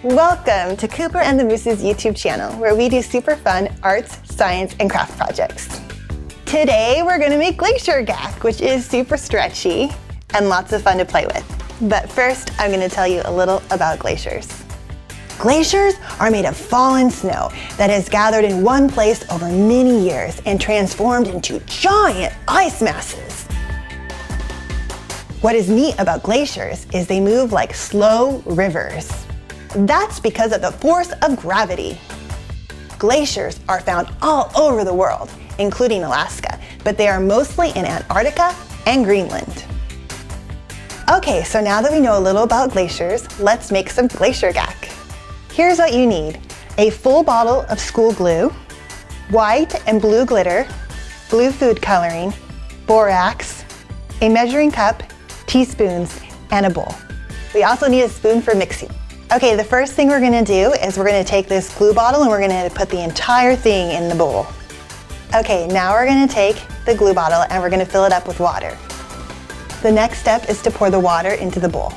Welcome to Cooper and the Moose's YouTube channel, where we do super fun arts, science, and craft projects. Today we're going to make Glacier Gak, which is super stretchy and lots of fun to play with. But first, I'm going to tell you a little about glaciers. Glaciers are made of fallen snow that has gathered in one place over many years and transformed into giant ice masses. What is neat about glaciers is they move like slow rivers. That's because of the force of gravity. Glaciers are found all over the world, including Alaska, but they are mostly in Antarctica and Greenland. Okay, so now that we know a little about glaciers, let's make some Glacier Gak. Here's what you need: a full bottle of school glue, white and blue glitter, blue food coloring, borax, a measuring cup, teaspoons, and a bowl. We also need a spoon for mixing. Okay, the first thing we're gonna do is we're gonna take this glue bottle and we're gonna put the entire thing in the bowl. Okay, now we're gonna take the glue bottle and we're gonna fill it up with water. The next step is to pour the water into the bowl.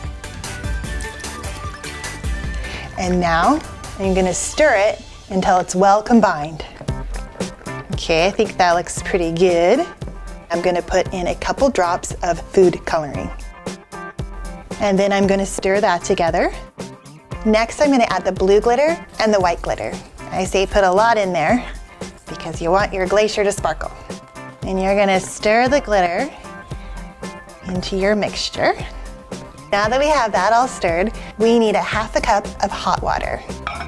And now I'm gonna stir it until it's well combined. Okay, I think that looks pretty good. I'm gonna put in a couple drops of food coloring. And then I'm gonna stir that together. Next, I'm gonna add the blue glitter and the white glitter. I say put a lot in there because you want your glacier to sparkle. And you're gonna stir the glitter into your mixture. Now that we have that all stirred, we need a ½ cup of hot water.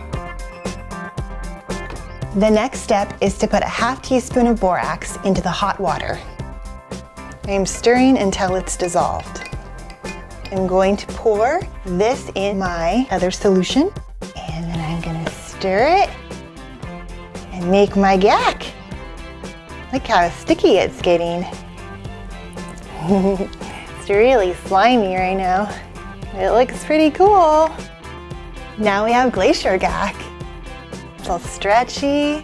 The next step is to put a ½ teaspoon of borax into the hot water. I'm stirring until it's dissolved. I'm going to pour this in my other solution, and then I'm gonna stir it and make my gak. Look how sticky it's getting. It's really slimy right now. It looks pretty cool. Now we have Glacier Gak. It's all stretchy.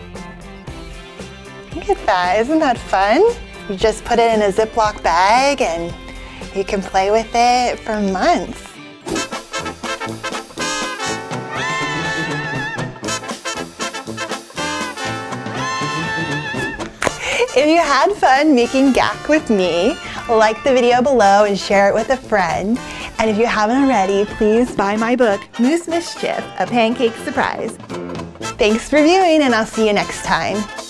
Look at that, isn't that fun? You just put it in a Ziploc bag and you can play with it for months. If you had fun making Gak with me, like the video below and share it with a friend. And if you haven't already, please buy my book, Mischief, A Pancake Surprise. Thanks for viewing, and I'll see you next time.